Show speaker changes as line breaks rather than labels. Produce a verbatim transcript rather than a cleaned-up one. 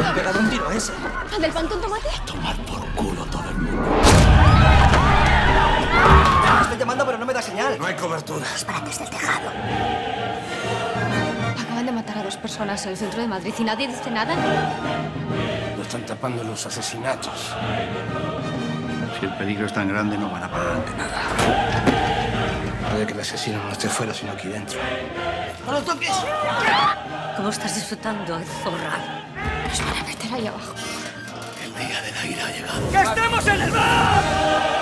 han pegado un tiro a ese.
¿Al del pan con tomate?
Tomar por culo todo el mundo. Estoy llamando, pero no me da señal.
No hay cobertura.
Disparates del tejado. Acaban de matar a dos personas en el centro de Madrid y nadie dice nada.
Lo están tapando los asesinatos.
Si el peligro es tan grande, no van a parar ante nada.
Puede que el asesino no esté fuera, sino aquí dentro.
¡No lo toques!
¿Cómo estás disfrutando, zorra? Nos van a meter ahí abajo.
El día de la ira ha llegado.
¡Que estemos en el bar!